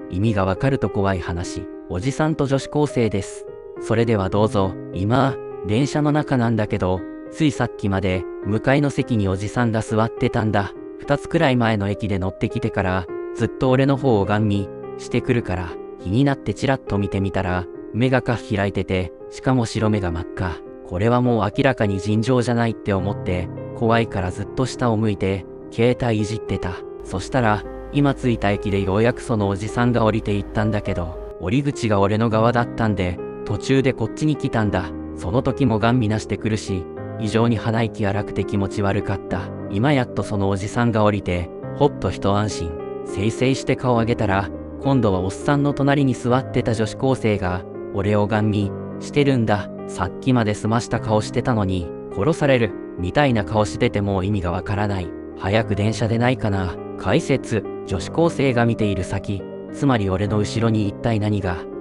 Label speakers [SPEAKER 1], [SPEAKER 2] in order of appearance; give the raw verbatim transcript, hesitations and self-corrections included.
[SPEAKER 1] 意味がわかると怖い話。おじさんと女子高生です。それではどうぞ。今、電車の中なんだけど、ついさっきまで、向かいの席におじさんが座ってたんだ。二つくらい前の駅で乗ってきてから、ずっと俺の方をガン見してくるから、気になってチラッと見てみたら、目がか開いてて、しかも白目が真っ赤。これはもう明らかに尋常じゃないって思って、怖いからずっと下を向いて、携帯いじってた。そしたら、今着いた駅でようやくそのおじさんが降りていったんだけど、降り口が俺の側だったんで、途中でこっちに来たんだ。その時もガン見なしてくるし、異常に鼻息荒くて気持ち悪かった。今やっとそのおじさんが降りて、ほっと一安心。せいせいして顔上げたら、今度はおっさんの隣に座ってた女子高生が、俺をガン見してるんだ。さっきまで済ました顔してたのに、殺される、みたいな顔しててもう意味がわからない。早く電車でないかな。解説、女子高生が見ている先、つまり俺の後ろに一体何が。